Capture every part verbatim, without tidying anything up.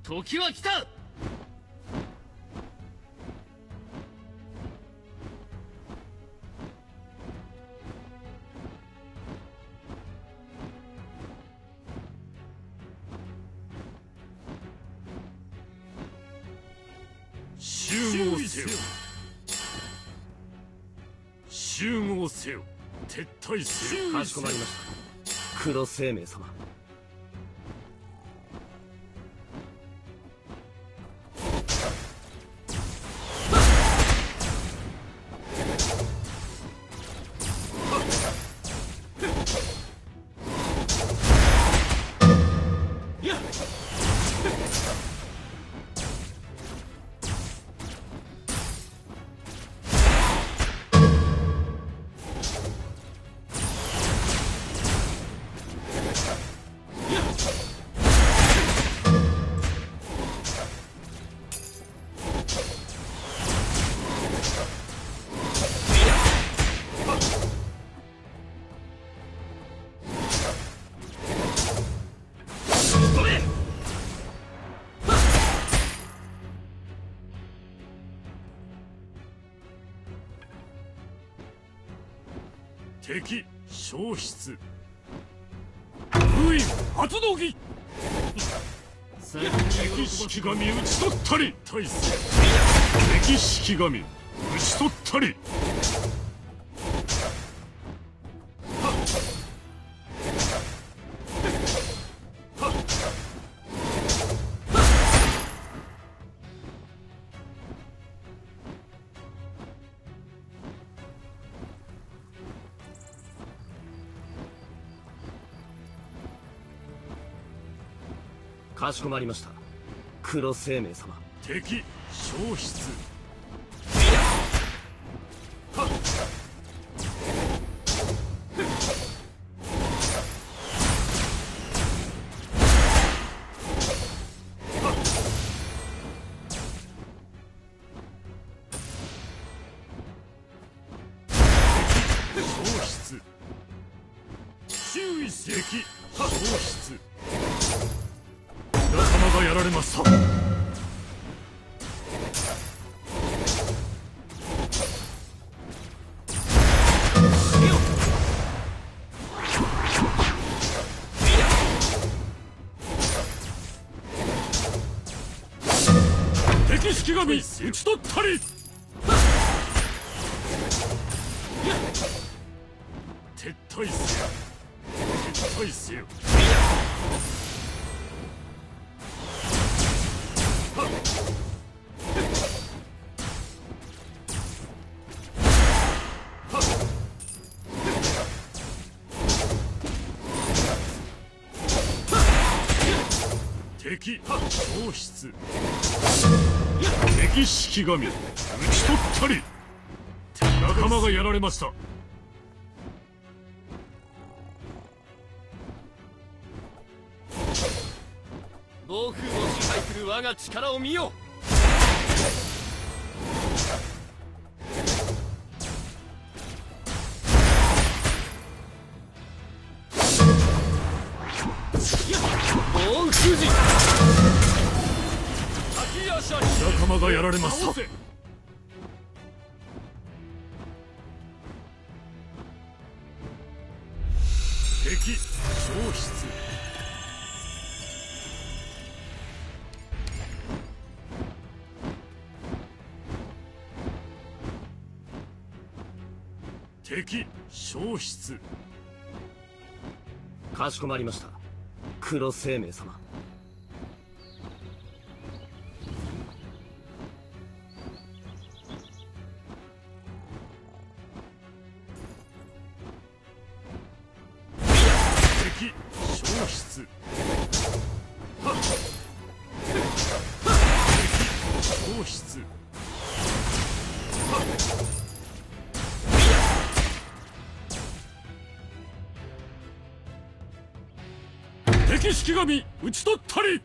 時は来た。 集合せよ。集合せよ。撤退せよ。 かしこまりました。黒生命様。 敵消失。封印発動儀。敵式神討ち取ったり。大勢敵式神討ち取ったり。 かしこまりました。黒生命様。 敵消失。消失。注意せ敵消失。仲間がやられました。敵式神討ち取ったり。撤退せよ。撤退せよ。敵消失。敵式神討ち取ったり。仲間がやられました。 暴風を支配する我が力を見よ。暴風神。 仲間がやられました。敵消失。敵消失。 かしこまりました。黒生命様。 敵消失。敵消失。敵式神討ち取ったり。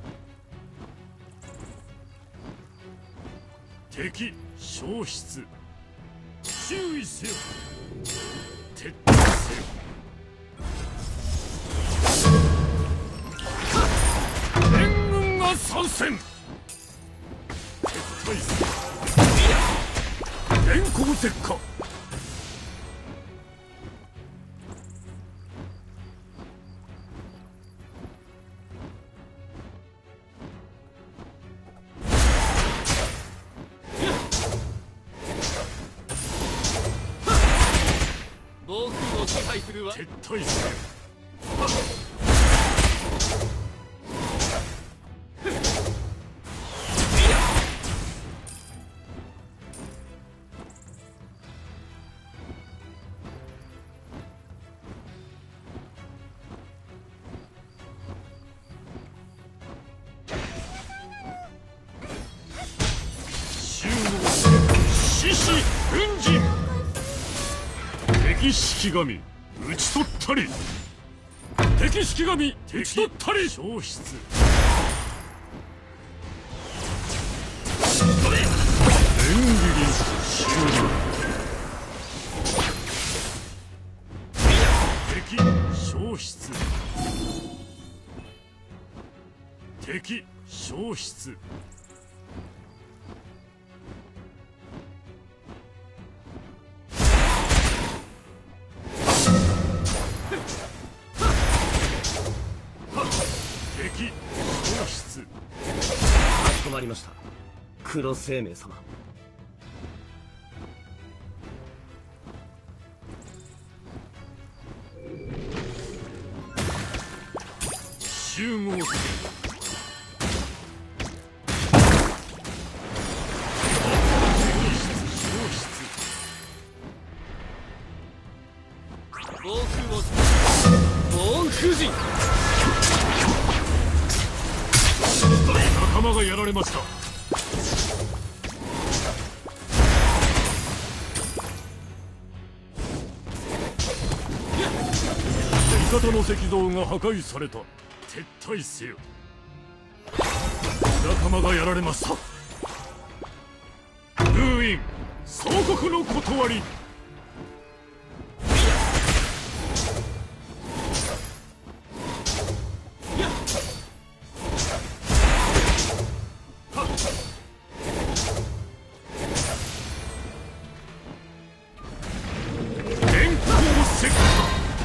敵消失。注意せよ。撤退せよ。援軍が去参戦。撤退する。電光石火。 暴風を支配するわ。 撤退する。獅子奮陣。敵式神討ち取ったり。敵式神討ち取ったり。消失。連切り終了。敵消失。敵消失。敵消失。 かしこまりました。黒生命様。 集合する。 暴風を暴風陣。 仲間がやられました。味方の石像が破壊された。撤退せよ。仲間がやられました。封印総国の断り。電光石火。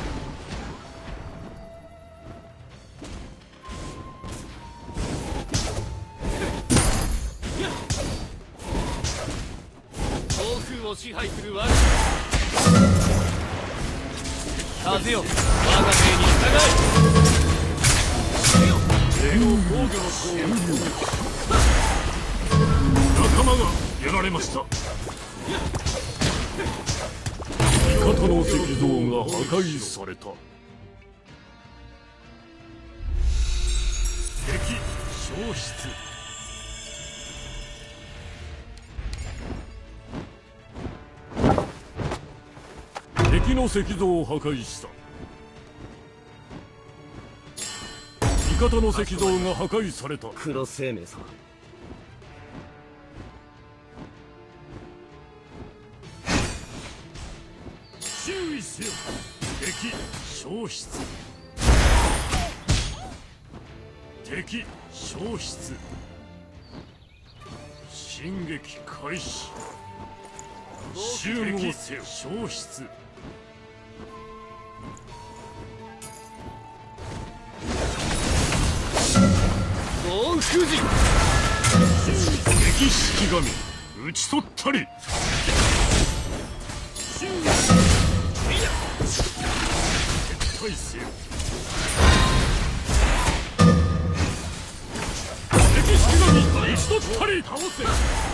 暴風を支配する我が風よ、我が命に従え。 霊の防御の終了。仲間がやられました。味方の石像が破壊された。敵消失。敵の石像を破壊した。味方の石像が破壊された。 黒生命様。 注意せよ。敵消失。敵消失。進撃開始。集合せよ。消失。 暴風陣。 敵式神討ち取ったり。撤退せよ。敵式神討ち取ったり。倒せ。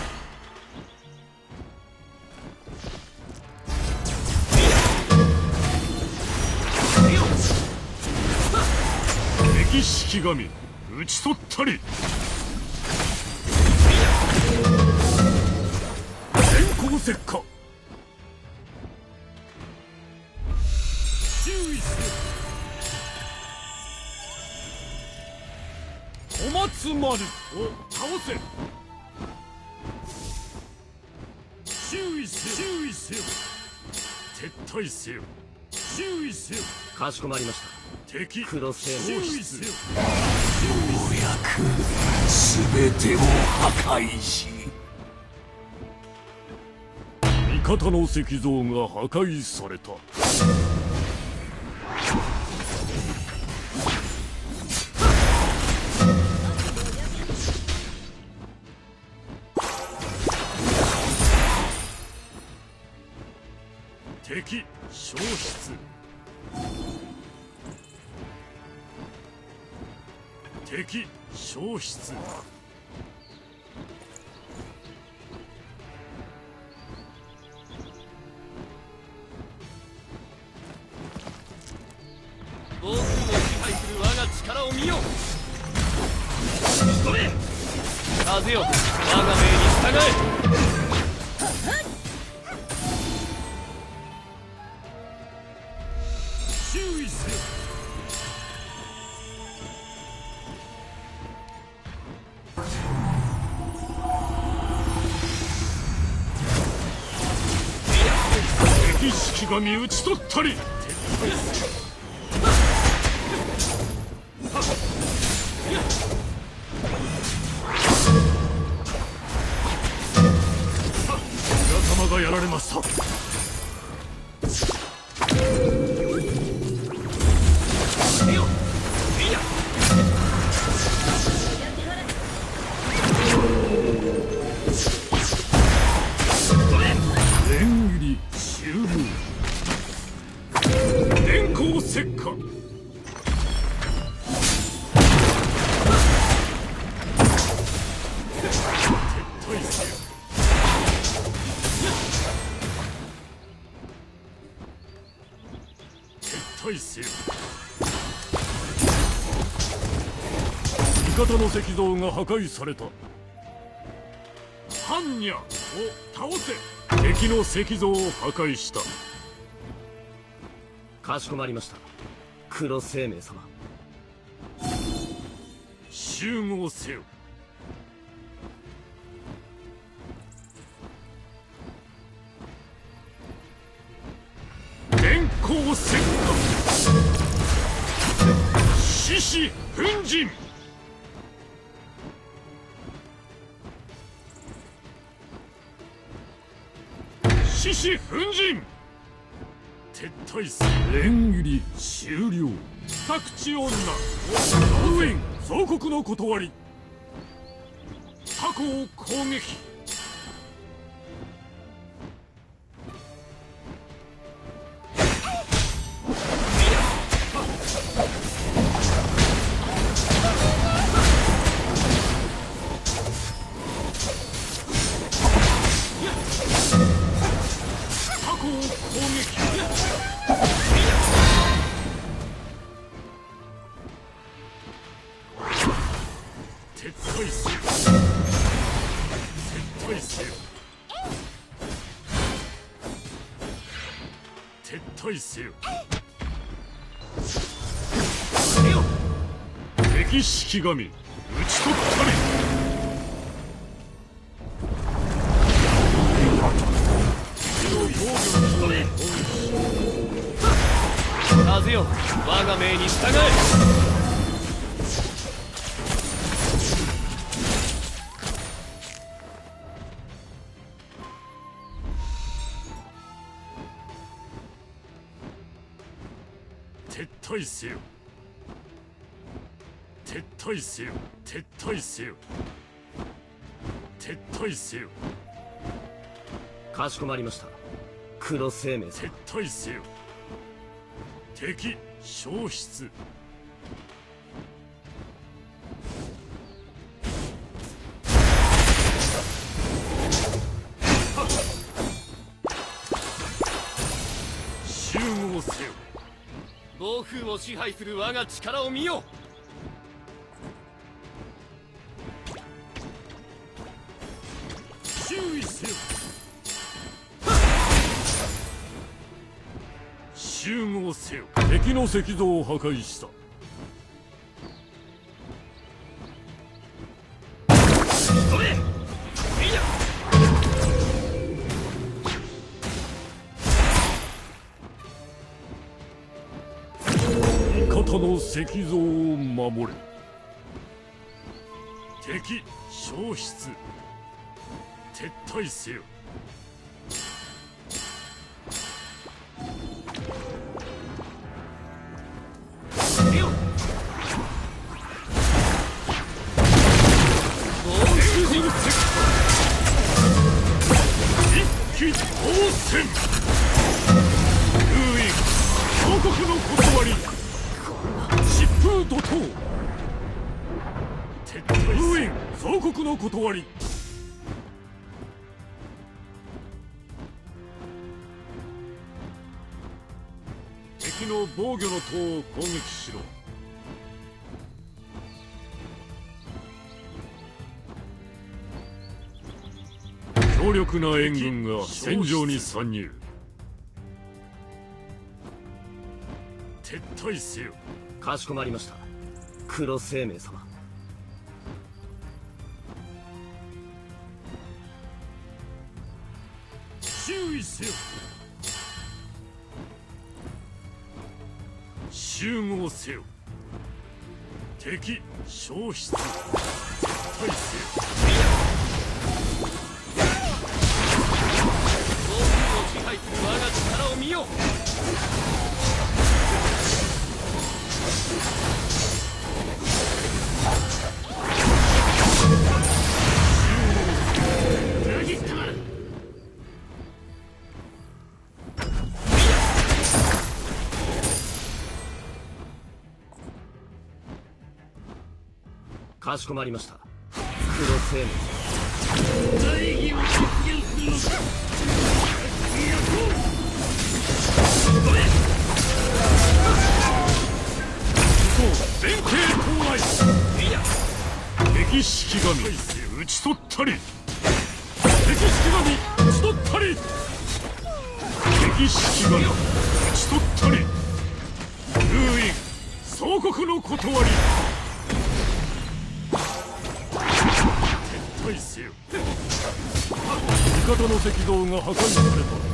敵式神討ち取ったり。電光石火。注意せよ。小松丸を倒せ。注意せよ。注意せよ。撤退せよ。注意せよ。 かしこまりました。 敵黒生命。 注意せよ。注意せよ。 く全てを破壊し、 味方の石像が破壊された。敵消失。敵消失。 暴風を支配する我が力を見よ。飛べ風よ、我が命に従え。 注意せよ。敵式神討ち取ったり。皆様がやられました。連入り終了。電光石火。撤退せよ。撤退せよ。味方の石像が破壊された。般若を倒せ。敵の石像を破壊した。 かしこまりました。黒生命様。 集合せよ。電光石火。獅子奮陣。獅子奮陣。撤退する。連入り終了。宅地女増援総国の断り。タコを攻撃。撤退せよ。撤退せよ。撤退せよ。敵式神討ち取ったり。 風よ、我が命に従え。 撤退せよ。撤退せよ。撤退せよ。撤退せよ。 かしこまりました。黒生命様。 撤退せよ。敵消失。集合せよ。 暴風を支配する我が力を見よ。 注意せよ。集合せよ。敵の石像を破壊した。 飛べ。いや。 味方の石像を守れ。 敵消失。撤退せよ。一気当選。封印王国の断り。疾風怒涛。撤退封印総国の断り。敵の防御の塔を攻撃しろ。強力な援軍が戦場に参入。撤退せよ。 かしこまりました。黒生命様。 注意せよ。集合せよ。敵消失。撤退せよ。 支配する我が力を見よ。 裏切ったな。 かしこまりました。黒生命様。 大義を実現するのか。連携到来。敵式神討ち取ったり。敵式神討ち取ったり。敵式神討ち取ったり。封印総国の断り。撤退せよ。味方の石像が破壊された。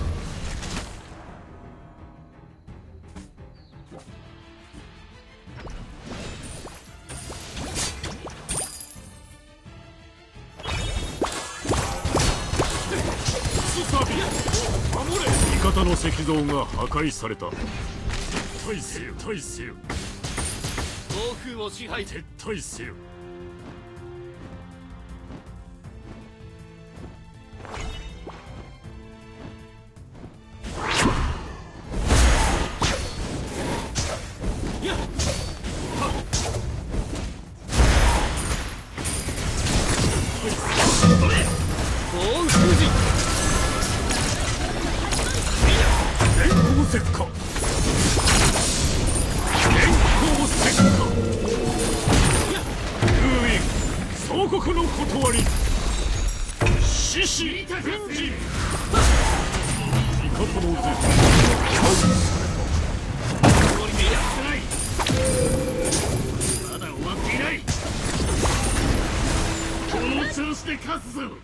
味方の石像が破壊された。撤退せよ。撤退せよ。 暴風を支配。 撤退せよ。石火。連行石火。封印総国の断り。獅子奮陣。味方の絶対まだ終わっていない。この調子で勝つぞ。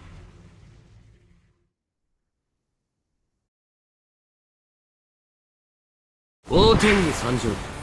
王天に参上。